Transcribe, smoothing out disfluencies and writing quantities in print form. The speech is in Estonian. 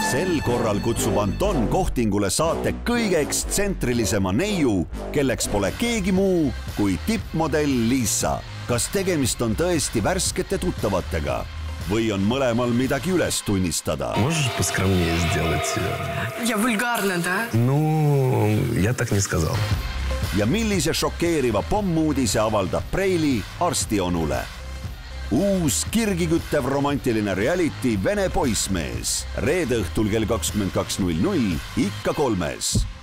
Sel korral kutsub Anton kohtingule saate kõige ekstsentrilisema neiu, kelleks pole keegi muu kui tippmodell Liisa. Kas tegemist on tõesti värskete tuttavatega või on mõlemal midagi üles tunnistada? Можешь поскромнее сделать? Я вульгарна, да? Ну, я так не сказал. Ja millise šokeeriva pommuudise avaldab Preili arstionule? Uus kirgiküttev romantiline reality Vene poissmees. Reede õhtul kell 22.00 ikka 3.